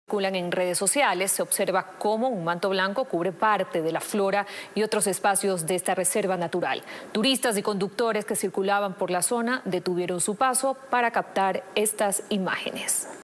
Circulan en redes sociales, se observa cómo un manto blanco cubre parte de la flora y otros espacios de esta reserva natural. Turistas y conductores que circulaban por la zona detuvieron su paso para captar estas imágenes.